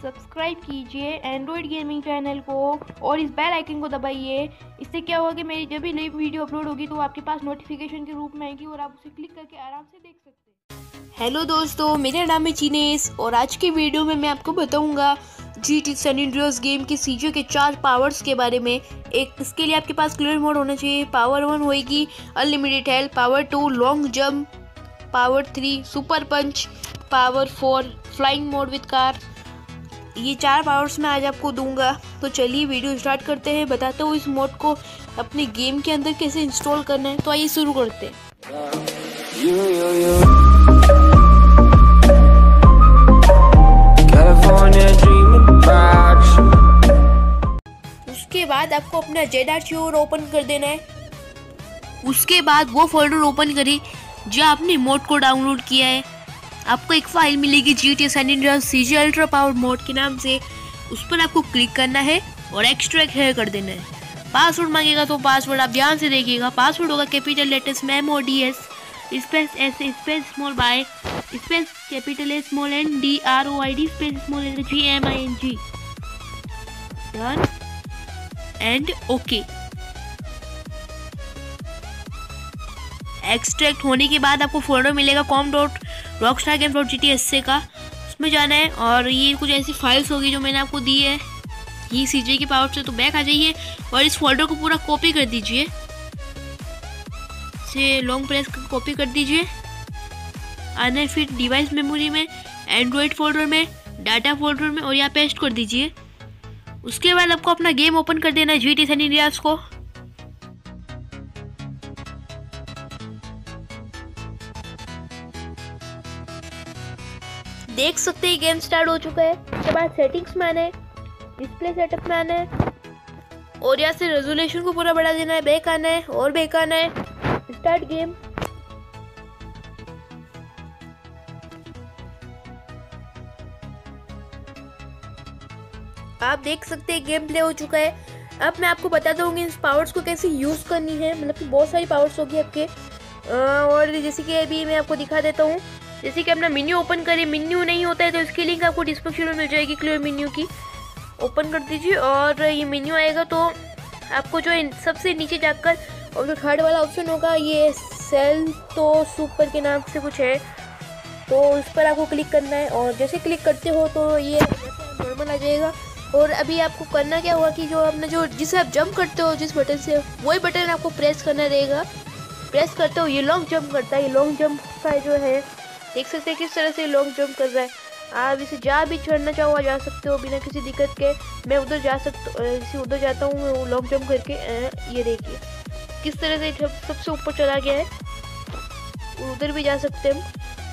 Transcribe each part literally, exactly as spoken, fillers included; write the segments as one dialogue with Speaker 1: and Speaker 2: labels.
Speaker 1: Subscribe कीजिए Android gaming channel को और इस बेल आइकन को दबाइए। इससे क्या होगा कि मेरी जब भी नई वीडियो अपलोड होगी तो आपके पास नोटिफिकेशन के रूप में आएगी और आप उसे क्लिक करके आराम से देख सकते हैं। हेलो दोस्तों, मेरा नाम है चिनेश और आज की वीडियो में मैं आपको बताऊंगा जीटी सैन एंड्रियास गेम के सीजो के चार पावर्स के बारे में। एक इसके लिए आपके पास क्लियर मोड होना चाहिए। पावर वन होएगी unlimited health, power two long jump, power three super punch, power four flying mode with car. ये चार पावर्स मैं आज आपको दूंगा। तो चलिए वीडियो स्टार्ट करते हैं। बताता हूँ इस मोड को अपने गेम के अंदर कैसे इंस्टॉल करना है। तो आइए शुरू करते हैं। उसके बाद आपको अपना जेड आर्चिवर ओपन कर देना है। उसके बाद वो फोल्डर ओपन करें जो आपने मोड को डाउनलोड किया है। आपको एक फाइल मिलेगी जीटी सैन एंड्रियास सीजो अल्ट्रा पावर मोड के नाम से। उस पर आपको क्लिक करना है और एक्सट्रैक्ट है कर देना है। पासवर्ड मांगेगा तो पासवर्ड आप ध्यान से देखिएगा। पासवर्ड होगा कैपिटल लेटर्स में M O D S space S space small by space capital A small N D R O I D space small N G M I N G. Done and okay. Extract होने के बाद आपको folder मिलेगा com dot Rockstar game dot G T S से का। उसमें जाना है और ये कुछ ऐसी फाइल्स होगी जो मैंने आपको दी है ये सीजे की पावर से। तो बैक आ जाइए और इस फोल्डर को पूरा कॉपी कर दीजिए। से लॉन्ग प्रेस कॉपी कर दीजिए। आना है फिर डिवाइस मेमोरी में, एंड्रॉयड फोल्डर में, डाटा फोल्डर में और यहाँ पेस्ट कर दीजिए। उसके बाद आपको अपना गेम ओपन कर देना है जीटी सैन एंड्रियास को। देख सकते हैं गेम स्टार्ट हो चुका है। उसके बाद सेटिंग्स में आना है, डिस्प्ले सेटअप में आना है और यहाँ से रेजोल्यूशन को पूरा बढ़ा देना है। बैक आना है और बैक आना है, स्टार्ट गेम। आप देख सकते हैं गेम प्ले हो चुका है। अब मैं आपको बता दूंगी इस पावर्स को कैसे यूज करनी है। मतलब कि बहुत सारी पावर्स होगी आपके और जैसे कि अभी मैं आपको दिखा देता हूँ। जैसे कि अपना मेन्यू ओपन करें, मेन्यू नहीं होता है तो इसकी लिंक आपको डिस्क्रिप्शन में मिल जाएगी क्लियर मेन्यू की। ओपन कर दीजिए और ये मेन्यू आएगा तो आपको जो सबसे नीचे जाकर और जो थर्ड वाला ऑप्शन होगा ये सेल तो सुपर के नाम से कुछ है तो उस पर आपको क्लिक करना है। और जैसे क्लिक करते हो तो ये नॉर्मल आ जाएगा। और अभी आपको करना क्या होगा कि जो आपने जो जिसे आप जंप करते हो जिस बटन से, वही बटन आपको प्रेस करना रहेगा। प्रेस करते हो ये लॉन्ग जंप करता है। ये लॉन्ग जंप का जो है देख सकते हैं किस तरह से लॉन्ग जंप कर रहा है। आप इसे जा भी चढ़ना चाहो जा सकते हो बिना किसी दिक्कत के। मैं उधर जा सकता इसे उधर जाता हूँ लॉन्ग जंप करके। ये देखिए किस तरह से सबसे ऊपर चला गया है। उधर भी जा सकते हैं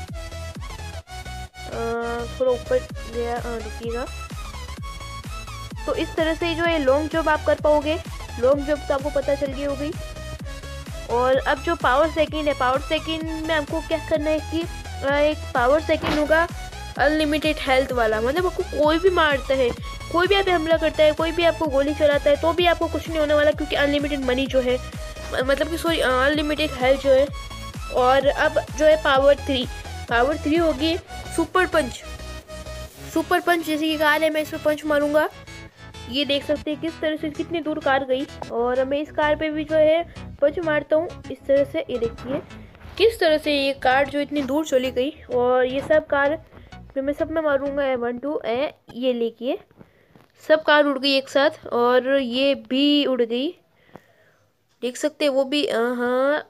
Speaker 1: हम। थोड़ा ऊपर गया, रुकिएगा। तो इस तरह से जो है लॉन्ग जंप आप कर पाओगे। लॉन्ग जंप तो आपको पता चल गई होगी। और अब जो पावर सेकंड है, पावर सेकंड में आपको क्या करना है कि एक पावर सेकंड होगा अनलिमिटेड हेल्थ वाला। मतलब आपको कोई भी मारता है, कोई भी आप पे हमला करता है, कोई भी आपको गोली चलाता है तो भी आपको कुछ नहीं होने वाला क्योंकि अनलिमिटेड मनी जो है, मतलब कि सॉरी अनलिमिटेड हेल्थ जो है। और अब जो है पावर थ्री, पावर थ्री होगी सुपर पंच। सुपर पंच जैसे कि कार है, मैं इसमें पंच मारूंगा। ये देख सकते हैं किस तरह से कितनी दूर कार गई। और मैं इस कार पे भी जो है पंच मारता हूँ इस तरह से। ये देखिए किस तरह से ये कार जो इतनी दूर चली गई। और ये सब कार फिर मैं सब में मारूंगा ए वन टू ए। ये लेकिए सब कार उड़ गई एक साथ और ये भी उड़ गई। देख सकते हैं वो भी। हाँ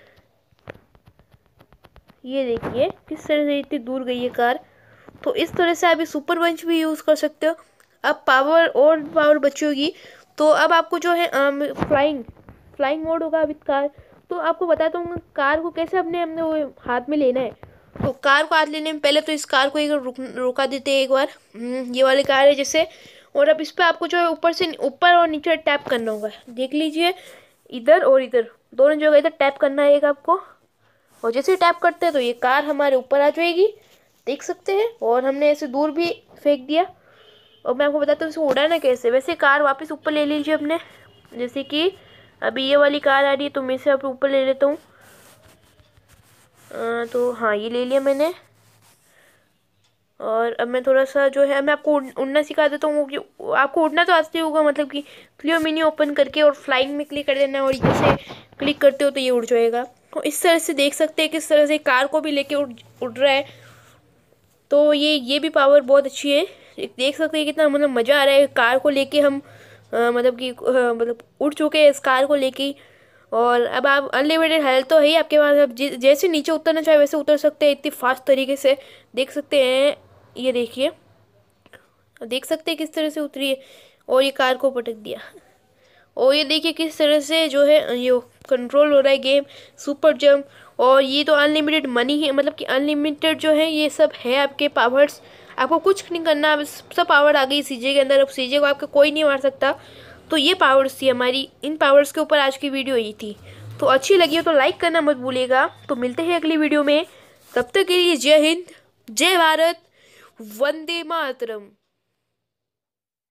Speaker 1: ये देखिए किस तरह से इतनी दूर गई ये कार। तो इस तरह से आप ये सुपर पंच भी यूज़ कर सकते हो। अब पावर और पावर बची होगी तो अब आपको जो है फ्लाइंग फ्लाइंग मोड होगा विद कार। तो आपको बताता हूँ कार को कैसे अपने हमने वो हाथ में लेना है। तो कार को हाथ लेने में पहले तो इस कार को एक रुक रोका देते हैं एक बार। ये वाली कार है जैसे। और अब इस पर आपको जो है ऊपर से ऊपर और नीचे टैप करना होगा। देख लीजिए इधर और इधर दोनों जगह इधर टैप करना है आपको। और जैसे टैप करते हैं तो ये कार हमारे ऊपर आ जाएगी, देख सकते हैं। और हमने ऐसे दूर भी फेंक दिया। और मैं आपको बताता हूँ इसको उड़ाना कैसे। वैसे कार वापस ऊपर ले लीजिए अपने। जैसे कि अभी ये वाली कार आ रही है तो मैं इसे आप ऊपर ले लेता हूँ। तो हाँ ये ले लिया मैंने। और अब मैं थोड़ा सा जो है मैं आपको उड़ना सिखा देता हूँ। आपको उड़ना तो आते होगा, मतलब कि क्लियो मिनी ओपन करके और फ्लाइंग में क्लिक कर देना और जैसे क्लिक करते हो तो ये उड़ जाएगा। तो इस तरह से देख सकते हैं किस तरह से कार को भी लेके उड़ उड़ रहा है। तो ये ये भी पावर बहुत अच्छी है। देख सकते हैं कितना मतलब मज़ा आ रहा है कार को लेके हम आ, मतलब कि आ, मतलब उड़ चुके हैं इस कार को लेके। और अब आप अनलिमिटेड हेल्थ तो है ही आपके पास, अब जैसे नीचे उतरना चाहे वैसे उतर सकते हैं इतनी फास्ट तरीके से। देख सकते हैं, ये देखिए, देख सकते हैं किस तरह से उतरी है और ये कार को पटक दिया। और ये देखिए किस तरह से जो है ये कंट्रोल हो रहा है गेम, सुपर जंप। और ये तो अनलिमिटेड मनी है, मतलब कि अनलिमिटेड जो है ये सब है आपके पावर्स। आपको कुछ नहीं करना, अब सब पावर आ गई सीजे के अंदर। अब सीजे को आपका कोई नहीं मार सकता। तो ये पावर्स थी हमारी, इन पावर्स के ऊपर आज की वीडियो यही थी। तो अच्छी लगी हो तो लाइक करना मत भूलिएगा। तो मिलते हैं अगली वीडियो में, तब तक के लिए जय हिंद, जय भारत, वंदे मातरम।